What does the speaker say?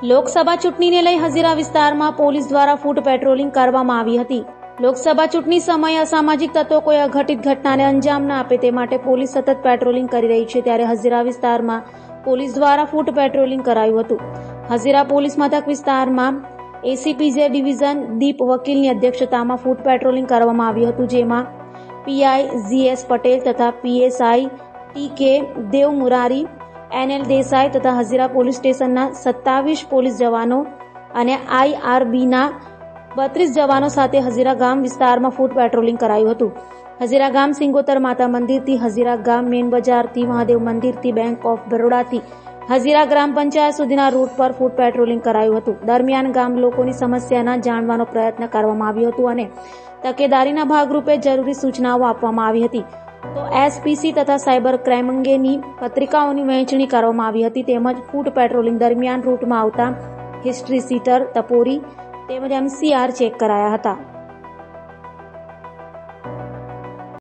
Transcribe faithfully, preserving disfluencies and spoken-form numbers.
લોકસભા ચૂંટણીને લઈ હજીરા વિસ્તારમાં પોલીસ દ્વારા ફૂટ પેટ્રોલિંગ કરવામાં આવી હતી। લોકસભા ચૂંટણી સમયે અસામાજિક તત્વો કોઈ અઘટિત ઘટનાને અંજામ ન આપે તે માટે પોલીસ સતત પેટ્રોલિંગ કરી રહી છે, ત્યારે હજીરા વિસ્તારમાં પોલીસ દ્વારા ફૂટ પેટ્રોલિંગ કરાયું હતું। હજીરા પોલીસ મથક વિસ્તારમાં એસીપીજે ડિવિઝન દીપ વકીલની અધ્યક્ષતામાં ફૂટ પેટ્રોલિંગ કરવામાં આવ્યું હતું, જેમાં પીઆઈ જીએસ પટેલ તથા પીએસઆઈ ટી કે દેવમુરારી, એનએલ દેસાઈ તથા હજીરા પોલીસ સ્ટેશનના સત્તાવીસ પોલીસ જવાનો અને આઈઆરબીના બત્રીસ જવાનો સાથે હજીરા ગામ વિસ્તારમાં ફૂટ પેટ્રોલિંગ કરાયું હતું। હજીરા ગામ સિંગોતર માતા મંદિરથી, હજીરા ગામ મેન બજારથી, મહાદેવ મંદિરથી, બેંક ઓફ બરોડાથી હજીરા ગ્રામ પંચાયત સુધીના રૂટ પર ફૂટ પેટ્રોલિંગ કરાયું હતું। દરમિયાન ગામ લોકોની સમસ્યાના જાણવાનો પ્રયત્ન કરવામાં આવ્યો હતો અને તકેદારીના ભાગરૂપે જરૂરી સૂચનાઓ આપવામાં આવી હતી। તો એસપીસી તથા સાયબર ક્રાઇમ અંગેની પત્રિકાઓની વહેંચણી કરવામાં આવી હતી, તેમજ ફૂટ પેટ્રોલિંગ દરમિયાન રૂટમાં આવતા હિસ્ટ્રી સીટર, ટપોરી તેમજ એમસીઆર ચેક કરાયા હતા।